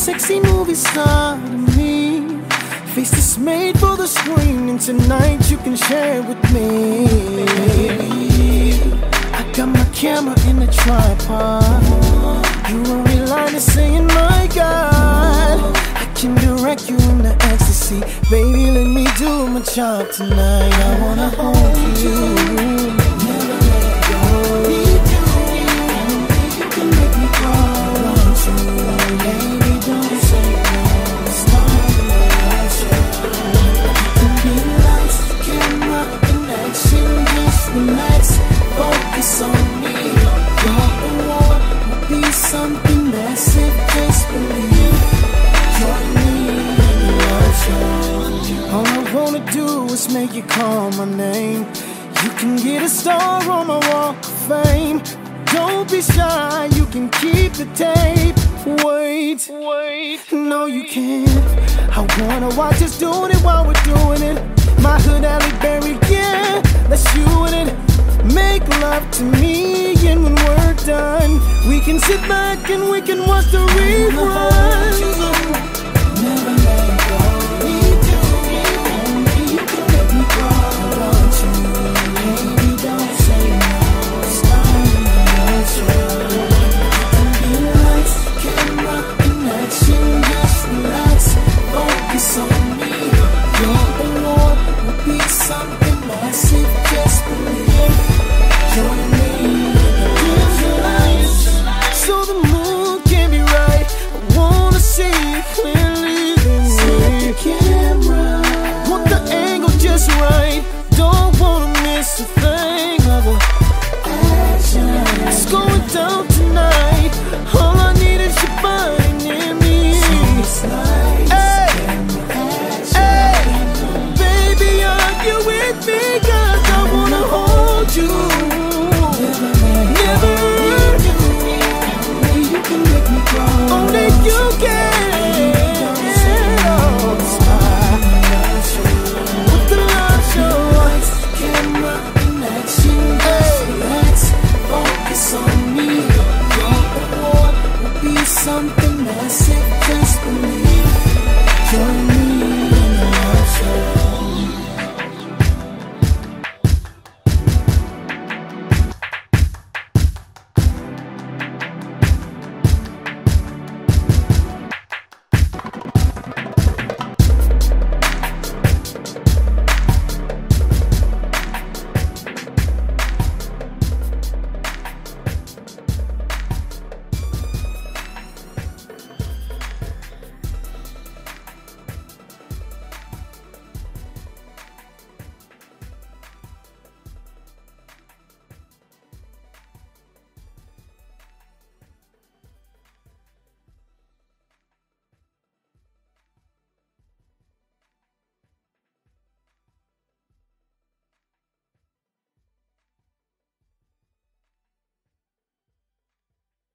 sexy movie star to me. Face that's made for the screen, and tonight you can share it with me. I got my camera in the tripod. Your only line is saying, my God, I can direct you in the ecstasy. Baby, let me do my job tonight. I wanna hold you, never let go. You can make me call on you. Baby, don't say no. Start the show. Can be lights, camera, connection. Just relax, focus on me. Your award will be something massive. Just believe. Join me in the show. All I wanna do is make you call my name. You can get a star on my walk of fame. Don't be shy, you can keep the tape. Wait, no you can't. I wanna watch us doing it while we're doing it. My hood alley berry, yeah, that's you in it. Make love to me, and when we're done, we can sit back and we can watch the reruns. Never let go. You can make me call on you. Baby, don't say no. Start the show. Can be lights, camera, connection. Just relax, focus on me. Your award will be something massive. Just believe. Join me in the lights, so the mood can be right. I wanna see it clearly. Set the camera. Want the angle just right. Don't wanna miss a thing of the action. It's going down tonight. All I need is your body near me. Hey, hey, baby, are you with me? 'Cause I wanna hold you. Never. You can make me cry. Only you can. With the love show. Camera connection. Relax, focus on me. Your award will be something massive. Just believe. Join me.